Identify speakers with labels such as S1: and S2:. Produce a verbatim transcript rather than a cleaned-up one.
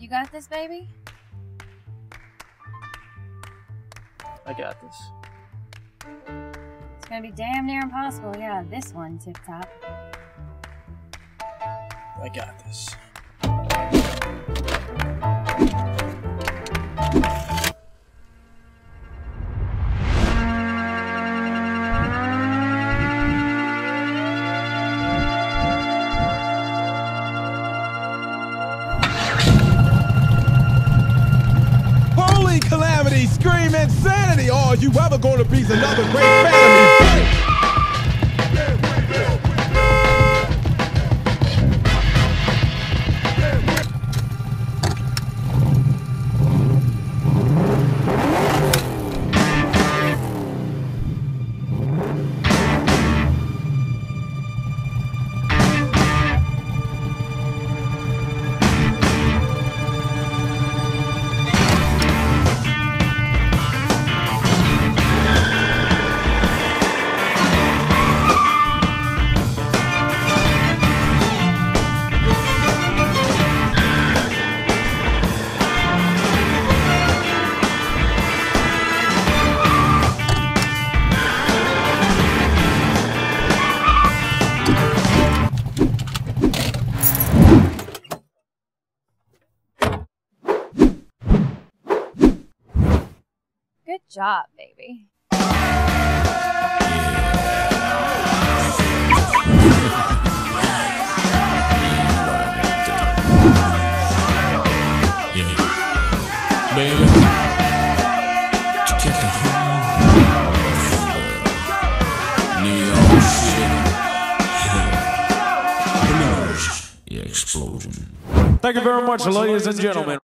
S1: got this, baby?
S2: I got this.
S1: It's gonna be damn near impossible. Yeah, this one tip top.
S2: I got this.
S3: Holy calamity, scream insanity! All you ever gonna be's another great fan of me.
S1: Good job, baby.
S4: Explosion. Thank you very much, ladies and gentlemen.